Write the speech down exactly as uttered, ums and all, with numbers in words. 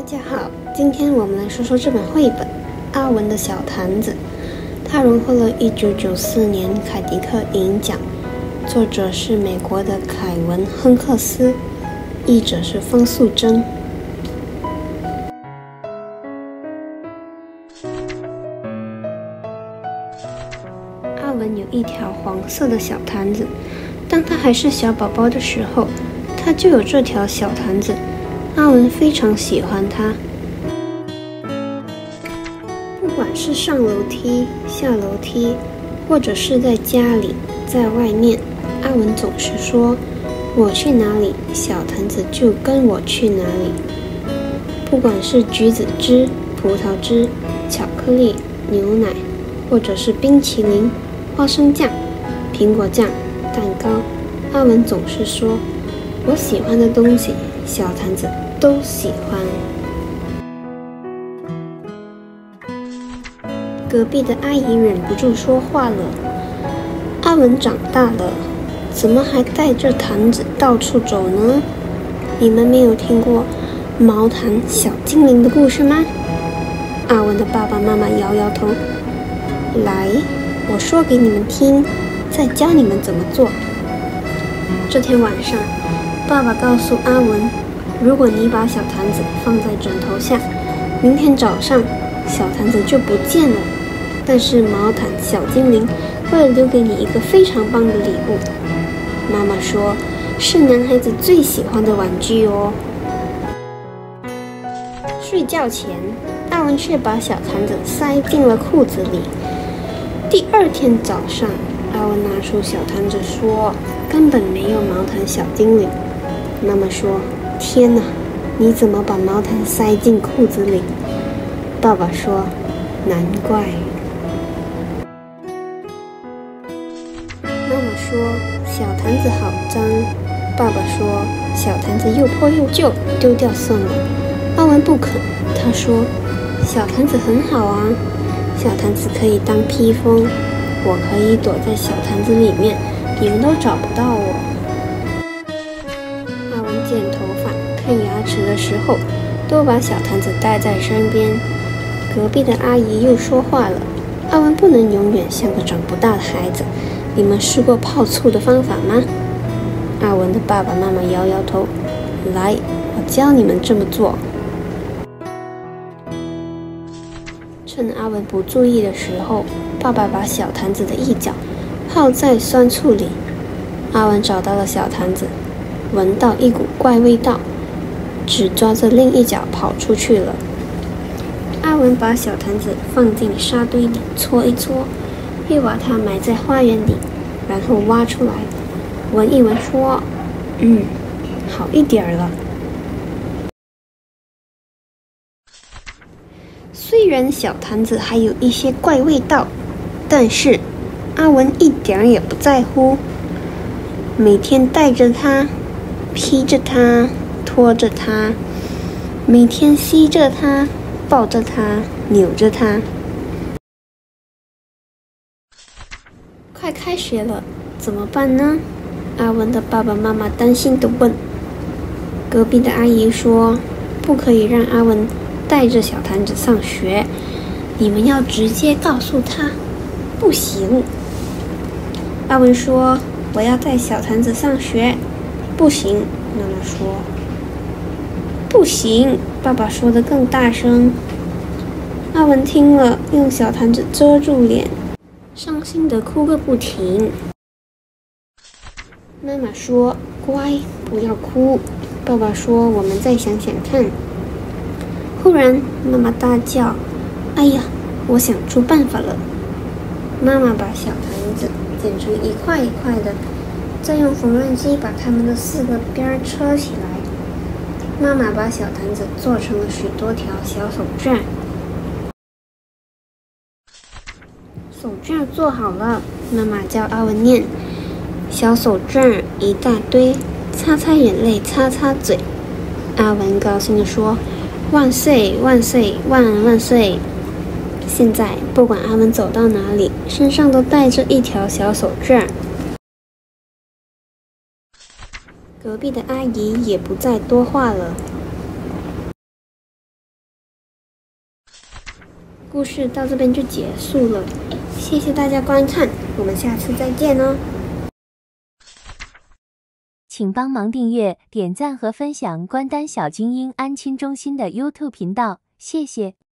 家好，今天我们来说说这本绘本《阿文的小坛子》。它荣获了一九九四年凯迪克影奖，作者是美国的凯文·亨克斯，译者是方素珍。阿文有一条黄色的小坛子，当他还是小宝宝的时候，他就有这条小坛子。阿文非常喜欢它，不管是上楼梯、下楼梯，或者是在家里、在外面，阿文总是说：“我去哪里，小坛子就跟我去哪里。”不管是橘子汁、葡萄汁、巧克力、牛奶，或者是冰淇淋、花生酱、苹果酱、蛋糕，阿文总是说：“我喜欢的东西，小坛子都喜欢。”隔壁的阿姨忍不住说话了：“阿文长大了，怎么还带着坛子到处走呢？你们没有听过毛毯小精灵的故事吗？”阿文的爸爸妈妈摇摇头：“来，我说给你们听，再教你们怎么做。”这天晚上，爸爸告诉阿文，如果你把小坛子放在枕头下，明天早上小坛子就不见了。但是毛毯小精灵会留给你一个非常棒的礼物。妈妈说，是男孩子最喜欢的玩具哦。睡觉前，阿文却把小坛子塞进了裤子里。第二天早上，阿文拿出小坛子说，根本没有毛毯小精灵。妈妈说，天哪，你怎么把毛毯塞进裤子里？爸爸说，难怪。妈妈说，小坛子好脏。爸爸说，小坛子又破又旧，丢掉算了。阿文不肯，他说，小坛子很好啊，小坛子可以当披风，我可以躲在小坛子里面，你们都找不到我。阿文剪头发、看牙齿的时候，都把小坛子带在身边。隔壁的阿姨又说话了：“阿文不能永远像个长不大的孩子。你们试过泡醋的方法吗？”阿文的爸爸妈妈摇摇头：“来，我教你们这么做。”趁阿文不注意的时候，爸爸把小坛子的一角泡在酸醋里。阿文找到了小坛子，闻到一股怪味道，只抓着另一角跑出去了。阿文把小坛子放进沙堆里搓一搓，又把它埋在花园里，然后挖出来，闻一闻说：“嗯，好一点儿了。”虽然小坛子还有一些怪味道，但是阿文一点也不在乎。每天带着它，披着它，拖着它，每天吸着它，抱着它，扭着它。快开学了，怎么办呢？阿文的爸爸妈妈担心地问。隔壁的阿姨说，不可以让阿文带着小坛子上学，你们要直接告诉他，不行。阿文说，我要带小坛子上学。不行，妈妈说。不行，爸爸说得更大声。阿文听了，用小坛子遮住脸，伤心地哭个不停。妈妈说，乖，不要哭。爸爸说，我们再想想看。忽然，妈妈大叫：“哎呀，我想出办法了！”妈妈把小坛子剪成一块一块的，再用缝纫机把它们的四个边车起来。妈妈把小坛子做成了许多条小手绢。手绢做好了，妈妈教阿文念：“小手绢一大堆，擦擦眼泪，擦擦嘴。”阿文高兴地说：“万岁万岁万万岁！”现在不管阿文走到哪里，身上都带着一条小手绢。隔壁的阿姨也不再多话了。 故事到这边就结束了，谢谢大家观看，我们下次再见哦。 请帮忙订阅、点赞和分享关丹小精英安亲中心的 YouTube 频道，谢谢。